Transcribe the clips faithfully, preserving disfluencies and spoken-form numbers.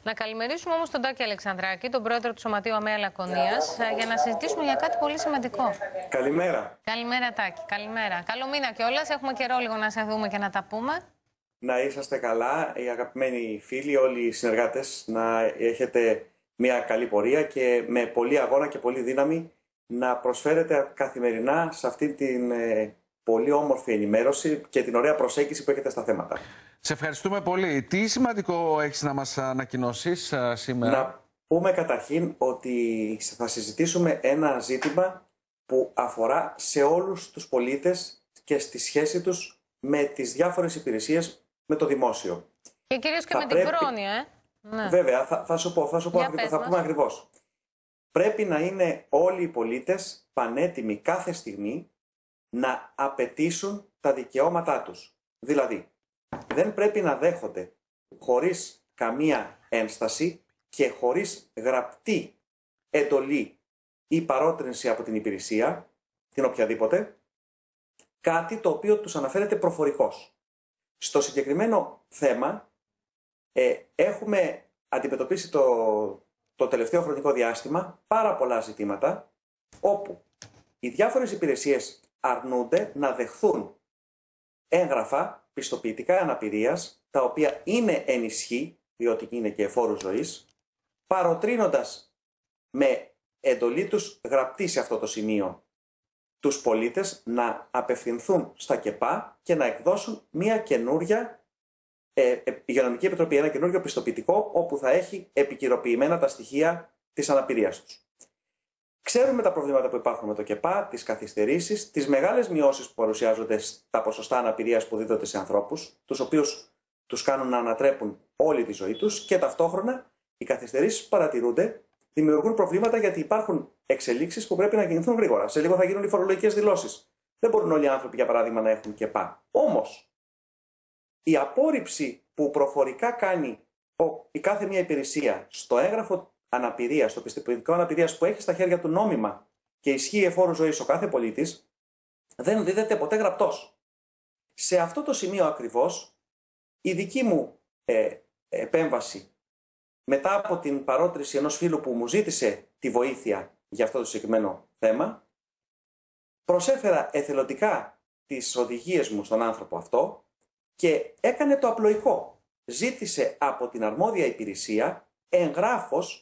Να καλημερίσουμε όμως τον Τάκη Αλεξανδράκη, τον πρόεδρο του Σωματείου ΑΜΕΑ Λακωνίας, για να συζητήσουμε για κάτι πολύ σημαντικό. Καλημέρα. Καλημέρα, Τάκη. Καλημέρα. Καλό μήνα κιόλας. Έχουμε καιρό λίγο να σε δούμε και να τα πούμε. Να είσαστε καλά, οι αγαπημένοι φίλοι, όλοι οι συνεργάτες, να έχετε μια καλή πορεία και με πολύ αγώνα και πολύ δύναμη να προσφέρετε καθημερινά σε αυτή την ε, πολύ όμορφη ενημέρωση και την ωραία προσέγγιση που έχετε στα θέματα. Σε ευχαριστούμε πολύ. Τι σημαντικό έχεις να μας ανακοινώσεις uh, σήμερα? Να πούμε καταρχήν ότι θα συζητήσουμε ένα ζήτημα που αφορά σε όλους τους πολίτες και στη σχέση τους με τις διάφορες υπηρεσίες με το δημόσιο. Και κυρίως και θα με πρέπει... την πρόνοια, ε. Ναι. Βέβαια, θα, θα σου πω, θα, σου πω ακριβώς, θα πούμε ακριβώς. Πρέπει να είναι όλοι οι πολίτες πανέτοιμοι κάθε στιγμή να απαιτήσουν τα δικαιώματά τους. Δηλαδή, δεν πρέπει να δέχονται χωρίς καμία ένσταση και χωρίς γραπτή εντολή ή παρότρινση από την υπηρεσία, την οποιαδήποτε, κάτι το οποίο τους αναφέρεται προφορικώς. Στο συγκεκριμένο θέμα ε, έχουμε αντιμετωπίσει το, το τελευταίο χρονικό διάστημα πάρα πολλά ζητήματα όπου οι διάφορες υπηρεσίες αρνούνται να δεχθούν έγγραφα πιστοποιητικά αναπηρίας, τα οποία είναι εν ισχύ, διότι είναι και εφόρου ζωής, παροτρύνοντας με εντολή τους γραπτή σε αυτό το σημείο τους πολίτες να απευθυνθούν στα ΚΕΠΑ και να εκδώσουν μια καινούρια ε, υγειονομική επιτροπή, ένα καινούριο πιστοποιητικό όπου θα έχει επικυροποιημένα τα στοιχεία της αναπηρίας τους. Ξέρουμε τα προβλήματα που υπάρχουν με το ΚΕΠΑ, τις καθυστερήσεις, τις μεγάλες μειώσεις που παρουσιάζονται στα ποσοστά αναπηρίας που δίδονται σε ανθρώπους, τους οποίους τους κάνουν να ανατρέπουν όλη τη ζωή τους και ταυτόχρονα οι καθυστερήσεις που παρατηρούνται δημιουργούν προβλήματα γιατί υπάρχουν εξελίξεις που πρέπει να κινηθούν γρήγορα. Σε λίγο θα γίνουν οι φορολογικές δηλώσεις. Δεν μπορούν όλοι οι άνθρωποι, για παράδειγμα, να έχουν ΚΕΠΑ. Όμως, η απόρριψη που προφορικά κάνει η κάθε μία υπηρεσία στο έγγραφο αναπηρίας, στο πιστοποιητικό αναπηρίας που έχει στα χέρια του νόμιμα και ισχύει εφόρου ζωής ο κάθε πολίτης, δεν δίδεται ποτέ γραπτός. Σε αυτό το σημείο ακριβώς, η δική μου ε, επέμβαση, μετά από την παρότριση ενός φίλου που μου ζήτησε τη βοήθεια για αυτό το συγκεκριμένο θέμα, προσέφερα εθελοντικά τις οδηγίες μου στον άνθρωπο αυτό και έκανε το απλοϊκό. Ζήτησε από την αρμόδια υπηρεσία εγγράφος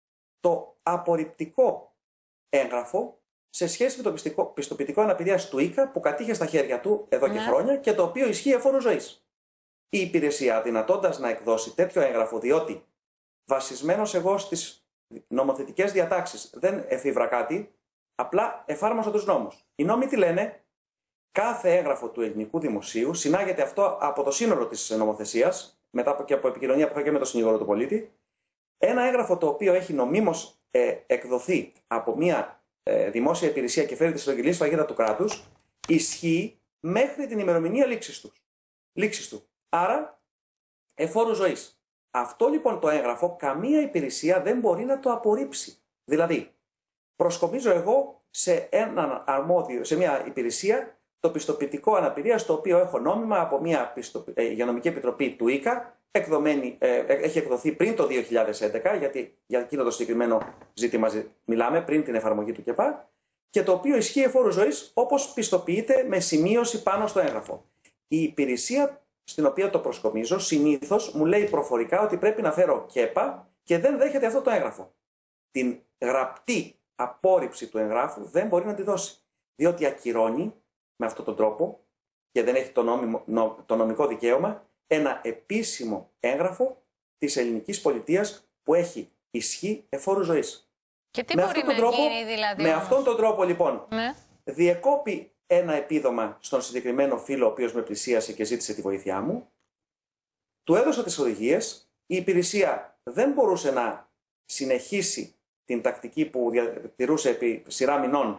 το απορριπτικό έγγραφο σε σχέση με το πιστοποιητικό αναπηρίας του ΙΚΑ που κατήχε στα χέρια του εδώ και ναι. χρόνια και το οποίο ισχύει εφόρου ζωής. Η υπηρεσία, δυνατώντας να εκδώσει τέτοιο έγγραφο, διότι βασισμένος εγώ στις νομοθετικές διατάξεις δεν εφήβρα κάτι, απλά εφάρμοσα τους νόμους. Οι νόμοι τι λένε? Κάθε έγγραφο του ελληνικού δημοσίου συνάγεται αυτό από το σύνολο της νομοθεσίας, μετά και από επικοινωνία που είχα και με τον συνήγορο του πολίτη. Ένα έγγραφο το οποίο έχει νομίμως ε, εκδοθεί από μια ε, δημόσια υπηρεσία και φέρει τη συλλογική σφραγίδα του κράτους, ισχύει μέχρι την ημερομηνία λήξης του. Λήξης του. Άρα, εφόρου ζωής. Αυτό λοιπόν το έγγραφο καμία υπηρεσία δεν μπορεί να το απορρίψει. Δηλαδή, προσκομίζω εγώ σε έναν αρμόδιο, σε μια υπηρεσία, το πιστοποιητικό αναπηρίας, το οποίο έχω νόμιμα από μια υγειονομική επιτροπή του ΙΚΑ, εκδομένη, ε, έχει εκδοθεί πριν το δύο χιλιάδες έντεκα, γιατί για εκείνο το συγκεκριμένο ζήτημα μιλάμε, πριν την εφαρμογή του ΚΕΠΑ, και το οποίο ισχύει εφόρου ζωής όπως πιστοποιείται με σημείωση πάνω στο έγγραφο. Η υπηρεσία στην οποία το προσκομίζω συνήθως μου λέει προφορικά ότι πρέπει να φέρω ΚΕΠΑ και δεν δέχεται αυτό το έγγραφο. Την γραπτή απόρριψη του εγγράφου δεν μπορεί να τη δώσει, διότι ακυρώνει με αυτόν τον τρόπο και δεν έχει το, νόμιμο, νο, το νομικό δικαίωμα ένα επίσημο έγγραφο της ελληνικής πολιτείας που έχει ισχύ εφόρου ζωής. Και τι με μπορεί να τρόπο, γίνει δηλαδή? Με όμως αυτόν τον τρόπο λοιπόν ναι. διεκόπη ένα επίδομα στον συγκεκριμένο φίλο ο οποίος με πλησίασε και ζήτησε τη βοήθειά μου, του έδωσα τις οδηγίες, η υπηρεσία δεν μπορούσε να συνεχίσει την τακτική που διατηρούσε επί σειρά μηνών,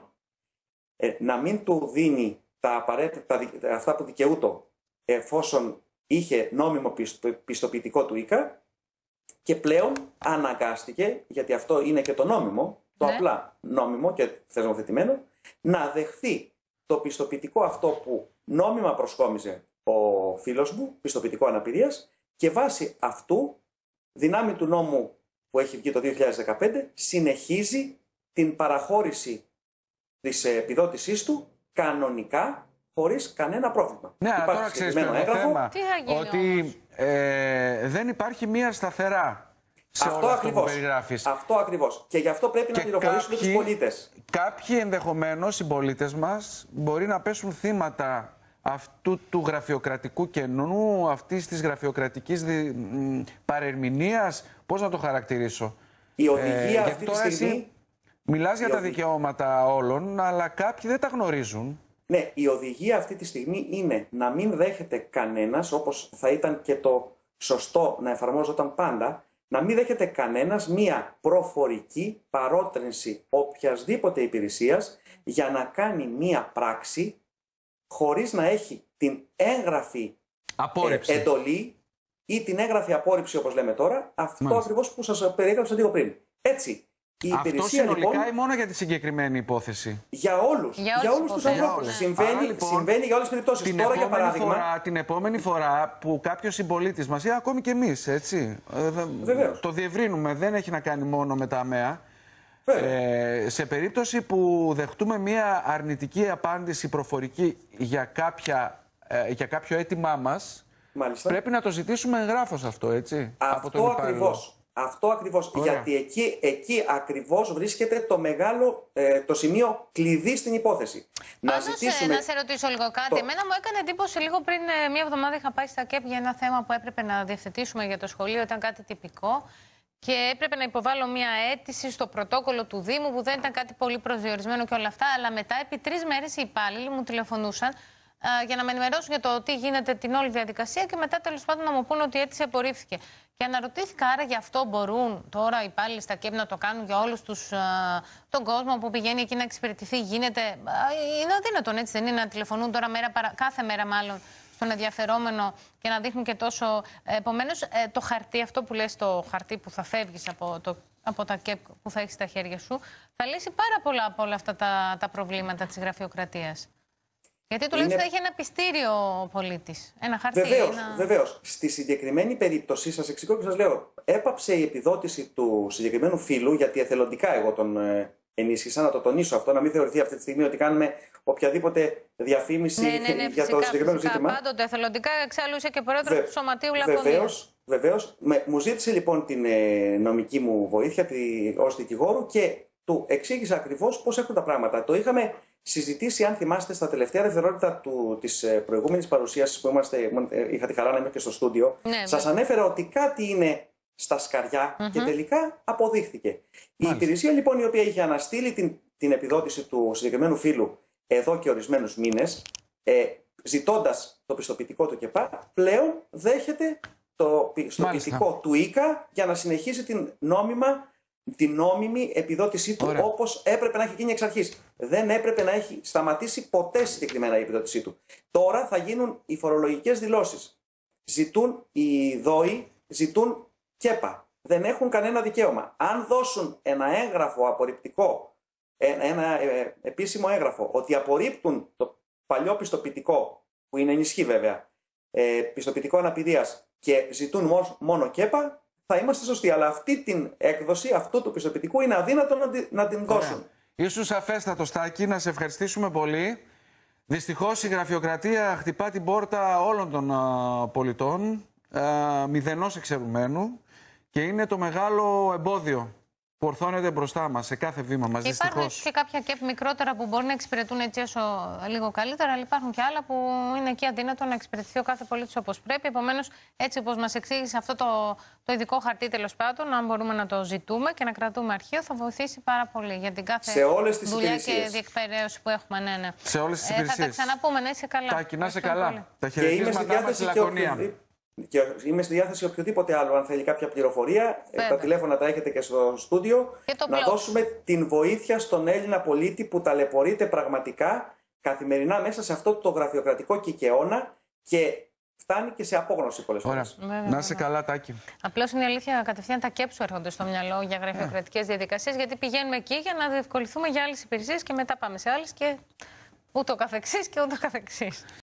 ε, να μην του δίνει τα απαραίτητα, αυτά που δικαιούτο εφόσον είχε νόμιμο πιστοποιητικό του ΙΚΑ και πλέον αναγκάστηκε, γιατί αυτό είναι και το νόμιμο, το ναι. απλά νόμιμο και θεσμοθετημένο, να δεχθεί το πιστοποιητικό αυτό που νόμιμα προσκόμιζε ο φίλος μου, πιστοποιητικό αναπηρίας, και βάσει αυτού δυνάμει του νόμου που έχει βγει το δύο χιλιάδες δεκαπέντε, συνεχίζει την παραχώρηση της επιδότησής του κανονικά, χωρίς κανένα πρόβλημα. Ναι, αλλά τώρα ξέρεις ποιο είναι το θέμα, ότι ε, δεν υπάρχει μία σταθερά σε αυτό όλο αυτό ακριβώς, που περιγράφεις. Αυτό ακριβώς. Και γι' αυτό πρέπει και να πληροφορήσουμε τους πολίτες. Κάποιοι ενδεχομένως συμπολίτες μας μπορεί να πέσουν θύματα αυτού του γραφειοκρατικού κενού, αυτής της γραφειοκρατικής δι... παρερμηνίας, πώς να το χαρακτηρίσω. Η οδηγία ε, αυτή τη στιγμή... Μιλάς για η τα οδη... δικαιώματα όλων, αλλά κάποιοι δεν τα γνωρίζουν. Ναι, η οδηγία αυτή τη στιγμή είναι να μην δέχεται κανένας, όπως θα ήταν και το σωστό να εφαρμόζονταν πάντα, να μην δέχεται κανένας μία προφορική παρότρινση οποιασδήποτε υπηρεσίας για να κάνει μία πράξη χωρίς να έχει την έγγραφη ε, εντολή ή την έγγραφη απόρριψη, όπως λέμε τώρα, αυτό Μάλιστα. ακριβώς που σας περιέγραψα λίγο πριν. Έτσι, η αυτό συνολικά λοιπόν, ή μόνο για τη συγκεκριμένη υπόθεση? Για όλους, για, για όλους τους ανθρώπους. Συμβαίνει, λοιπόν, συμβαίνει για όλες τις περιπτώσεις. Τώρα, για παράδειγμα... Φορά, την επόμενη φορά που κάποιος συμπολίτης μας, ή ακόμη και εμείς, έτσι, Βεβαίως. το διευρύνουμε, δεν έχει να κάνει μόνο με τα ΑΜΕΑ. Ε, σε περίπτωση που δεχτούμε μία αρνητική απάντηση προφορική για, κάποια, ε, για κάποιο αίτημά μας, Μάλιστα. πρέπει να το ζητήσουμε εγγράφος αυτό, έτσι. Αυτό από τον ακριβώς. Αυτό ακριβώς. Γιατί εκεί, εκεί ακριβώς βρίσκεται το μεγάλο, ε, το σημείο κλειδί στην υπόθεση. Να ζητήσουμε... να σε ρωτήσω λίγο κάτι. Το... Εμένα μου έκανε εντύπωση λίγο πριν ε, μία εβδομάδα είχα πάει στα ΚΕΠ για ένα θέμα που έπρεπε να διευθετήσουμε για το σχολείο. Ήταν κάτι τυπικό. Και έπρεπε να υποβάλω μια αίτηση στο πρωτόκολλο του Δήμου που δεν ήταν κάτι πολύ προσδιορισμένο και όλα αυτά. Αλλά μετά, επί τρεις μέρες, οι υπάλληλοι μου τηλεφωνούσαν α, για να με ενημερώσουν για το τι γίνεται την όλη διαδικασία και μετά τέλος πάντων να μου πούνε ότι η αίτηση απορρίφθηκε. Και αναρωτήθηκα, άρα γι' αυτό μπορούν τώρα οι υπάλληλοι στα ΚΕΠ να το κάνουν για όλους τους, α, τον κόσμο που πηγαίνει εκεί να εξυπηρετηθεί? Γίνεται. Α, είναι αδύνατον, έτσι δεν είναι, να τηλεφωνούν τώρα μέρα παρα... κάθε μέρα μάλλον στον ενδιαφερόμενο και να δείχνουν και τόσο. Επομένως, ε, το χαρτί, αυτό που λες, το χαρτί που θα φεύγεις από, το, από τα ΚΕΠ που θα έχεις στα χέρια σου, θα λύσει πάρα πολλά από όλα αυτά τα, τα προβλήματα της γραφειοκρατίας. Γιατί τουλάχιστον είναι... θα έχει ένα πιστήριο ο πολίτης. Ένα χαρτί. Βεβαίως, ένα... βεβαίως. Στη συγκεκριμένη περίπτωση, σας εξηγώ και σας λέω, έπαψε η επιδότηση του συγκεκριμένου φύλου, γιατί εθελοντικά εγώ τον ε, ενίσχυσα, να το τονίσω αυτό, να μην θεωρηθεί αυτή τη στιγμή ότι κάνουμε οποιαδήποτε διαφήμιση ναι, ναι, ναι, για φυσικά, το συγκεκριμένο φυσικά, ζήτημα. Πάντοτε εθελοντικά, εξάλλου είσαι και πρόεδρος Βε... του Σωματείου Λακωνίας. Βεβαίως, βεβαίως. Με, μου ζήτησε λοιπόν την ε, νομική μου βοήθεια τη, ως δικηγόρου και του εξήγησα ακριβώς πώς έχουν τα πράγματα. Το είχαμε συζητήσει, αν θυμάστε, στα τελευταία δευτερόλεπτα της προηγούμενης παρουσίασης που είμαστε, είχα τη χαρά να είμαι και στο στούντιο. Ναι, σας ανέφερα ότι κάτι είναι στα σκαριά mm-hmm. και τελικά αποδείχθηκε. Μάλιστα. Η υπηρεσία λοιπόν, η οποία είχε αναστείλει την, την επιδότηση του συγκεκριμένου φύλου εδώ και ορισμένους μήνες, ε, ζητώντας το πιστοποιητικό του ΚΕΠΑ, πλέον δέχεται το πιστοποιητικό Μάλιστα. του ΙΚΑ για να συνεχίσει την νόμιμα την νόμιμη επιδότησή του. Ωραία. Όπως έπρεπε να έχει γίνει εξ αρχής. Δεν έπρεπε να έχει σταματήσει ποτέ συγκεκριμένα η επιδότησή του. Τώρα θα γίνουν οι φορολογικές δηλώσεις. Ζητούν οι ΔΟΗ, ζητούν ΚΕΠΑ. Δεν έχουν κανένα δικαίωμα. Αν δώσουν ένα έγγραφο απορριπτικό, ένα ε, επίσημο έγγραφο, ότι απορρίπτουν το παλιό πιστοποιητικό, που είναι ενισχύ βέβαια, ε, πιστοποιητικό αναπηδείας, και ζητούν μόνο ΚΕΠΑ, θα είμαστε σωστοί. Αλλά αυτή την έκδοση αυτού του πιστοποιητικού είναι αδύνατο να, τη, να την δώσουν. Ωραία. Ήσουν σαφέστατο, Στάκη, να σε ευχαριστήσουμε πολύ. Δυστυχώς η γραφειοκρατία χτυπά την πόρτα όλων των α, πολιτών, α, μηδενός εξαιρουμένου, και είναι το μεγάλο εμπόδιο που ορθώνεται μπροστά μας σε κάθε βήμα μας. Υπάρχουν και κάποια ΚΕΠ μικρότερα που μπορεί να εξυπηρετούν έτσι όσο λίγο καλύτερα, αλλά υπάρχουν και άλλα που είναι εκεί αδύνατο να εξυπηρετηθεί ο κάθε πολίτης όπως πρέπει. Επομένως, έτσι όπως μας εξήγησε αυτό το, το ειδικό χαρτί, τέλος πάντων, αν μπορούμε να το ζητούμε και να κρατούμε αρχείο, θα βοηθήσει πάρα πολύ για την κάθε σε όλες τις δουλειά υπηρεσίες. Και διεκπαιρέωση που έχουμε. Ναι, ναι. Σε όλες τις ε, υπηρεσίες. Θα τα ξαναπούμε, να είσαι καλά. Τάκη, να είσαι καλά. Πολύ. Τα χαιρετίσματά μας στη Λακωνία. Και είμαι στη διάθεση οποιοδήποτε άλλο, αν θέλει κάποια πληροφορία. Βέβαια. Τα τηλέφωνα τα έχετε και στο στούντιο. Και να blog. Δώσουμε την βοήθεια στον Έλληνα πολίτη που ταλαιπωρείται πραγματικά καθημερινά μέσα σε αυτό το γραφειοκρατικό κικαιώνα και φτάνει και σε απόγνωση πολλές φορές. Να είσαι καλά, Τάκη. Απλώς είναι η αλήθεια, κατευθείαν τα ΚΕΠ σου έρχονται στο μυαλό για γραφειοκρατικές διαδικασίες, γιατί πηγαίνουμε εκεί για να διευκολυθούμε για άλλες υπηρεσίες και μετά πάμε σε άλλες και ούτω καθεξής και ούτω καθεξής.